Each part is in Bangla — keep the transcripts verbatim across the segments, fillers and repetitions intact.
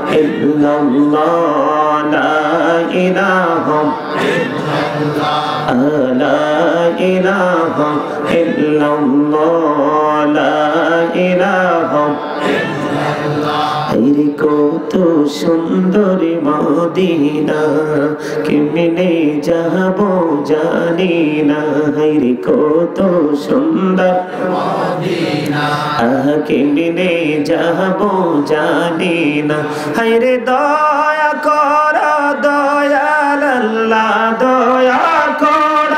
illallah, la ilaha illallah, la ilaha illallah, la ilaha illallah। হায়রে কত সুন্দর মদিনা, কেমনে যাব জানি না। হায়রে কত সুন্দর মদিনা, কেমনে যাব জানি না। হায়রে দয়া কর দয়াল আল্লাহ, দয়া কর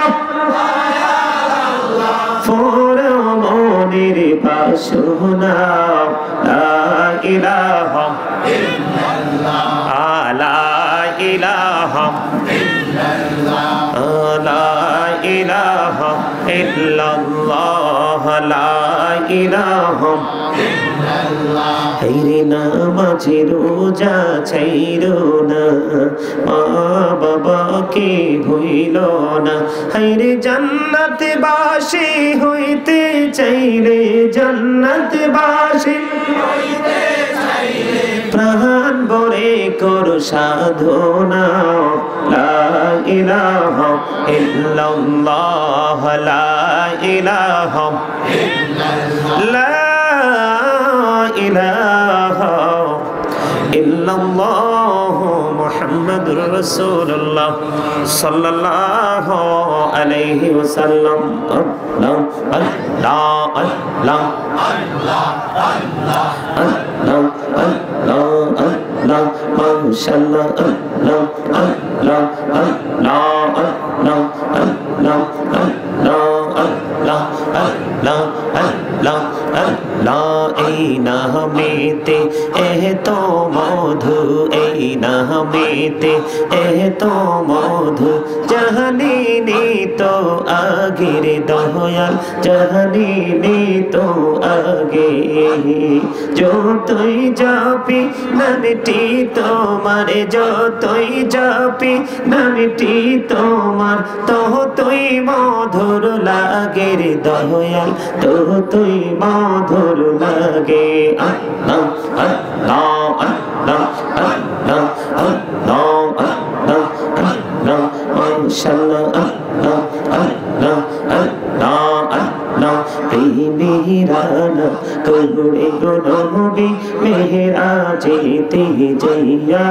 ফোরে মনের বাসনা। লা ইলাহা ইল্লাল্লাহ, লা ইলাহা ইল্লাল্লাহ, লা ইলাহা ইল্লাল্লাহ, লা ইলাহা ইল্লাল্লাহ। হায়রে নামাজে রোজা ছাইরো না, মা বাবাকে ভুইল না। হায়রে জান্নাতে বাসী হইতে চাইলে, জান্নাতে বাসী হইতে চাইলে প্রাণ ভরে করো সাধনা। লা ইলাহা ইল্লাল্লাহ, লা ইলাহা ইল্লাল্লাহ, ইলাহা ইল্লাল্লাহ মুহাম্মাদুর রাসূলুল্লাহ সাল্লাল্লাহু আলাইহি ওয়াসাল্লাম। আল্লাহ আল্লাহ আল্লাহ আল্লাহ আল্লাহ আল্লাহ আল্লাহ মাশাআল্লাহ। আল্লাহ আল্লাহ আল্লাহ আল্লাহ আল্লাহ আল্লাহ আল্লাহ আল্লাহ আল্লাহ। এই নামেতে এত মধু, এই নামেতে এত মধু জানিনি তো আগের দয়াল, জানিনি তো আগে। যতই যাবি নামটি তোমার, যতই যাবি নামটি তোমার, ততই মধুর লাগে রে দয়াল, ততই মধুর লাগে। আল্লাহ আল্লাহ আল্লাহ আল্লাহ আল্লাহ আল্লাহ আল্লাহ মাশাআল্লাহ। আল্লাহ আল্লাহ আল্লাহ আল্লাহ। প্রেমেরানা করুণে গো নবী মেহেরাজেতে যাইয়া,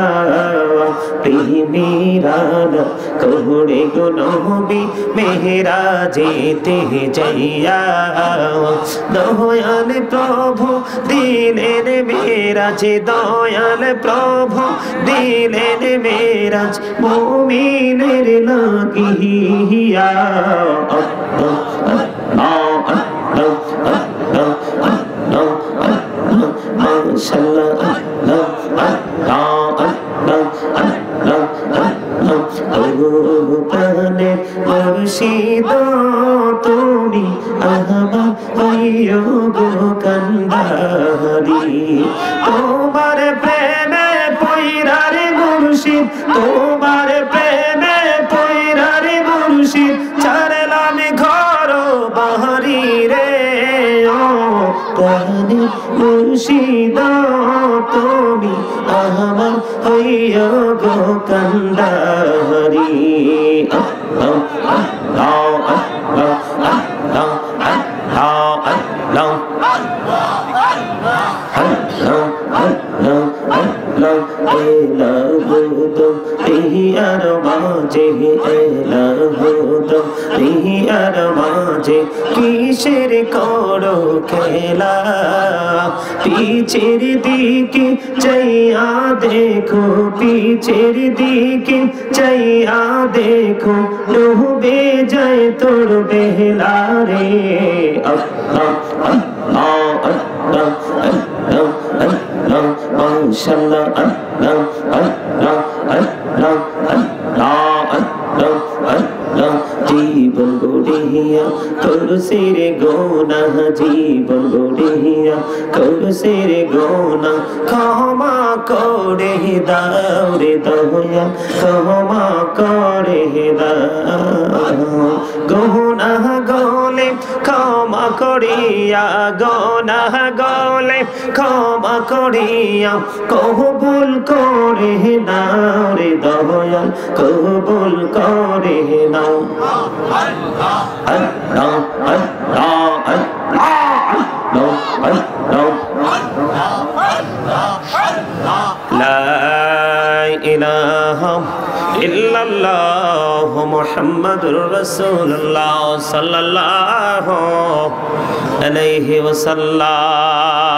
প্রেমেরানা করুণে গো নবী মেহেরাজেতে যাইয়া। দয়াল প্রভু দিলেন মেরাজ, দয়াল প্রভু দিলেন মেরাজ মুমিনের লাগিয়া। আল্লাহ আল্লাহ আল্লাহ আল্লাহ আল্লাহ আল্লাহ মাশাআল্লাহ। আল্লাহ আল্লাহ আল্লাহ আল্লাহ আল্লাহ। ও প্রাণের মুর্শিদ তুমি আমার হইও গো কান্ডারি, তোমার প্রেমে পয়রা রে মুর্শিদ, তোমার প্রেমে পয়রা রে মুর্শিদ ছাড়লাম ঘর বাহারি রে। ও প্রাণের মুর্শিদ তুমি আমার হইও গো কান্ডারি। আল্লাহ আল্লাহ আল্লাহ আল্লাহ আল্লাহ আল্লাহ আল্লাহ আল্লাহ আল্লাহ। এলাহুদম রিহিয়ার মাঝে, এলাহুদম রিহিয়ার মাঝে কিসের করো খেলা। পিছের দিকে চাইয়া দেখো, পিছের দিকে চাইয়া দেখো ডুবে যায় তোর বেলা রে। আল্লাহ আল্লাহ আল্লাহ আল্লাহ আল্লাহ মাশাআল্লাহ। আল্লাহ আল্লাহ আল্লাহ আল্লাহ আল্লাহ আল্লাহ। জীবন গড়িয়া করছে রে গোনা, জীবন গড়িয়া করছে রে গোনা, ক্ষমা করে দাও রে দয়াল, ক্ষমা করে দাও। গোনা গলে ক্ষমা করিয়া গুনাহ গলে ক্ষমা করিয়া কবুল করে নাও রে দয়াল কবুল করে নাও আল্লাহ আল্লাহ আল্লাহ লা ইলাহা ইল্লাল্লাহ মুহাম্মাদুর রাসূলুল্লাহ সাল্লাল্লাহু আলাইহি ওয়াসাল্লাম।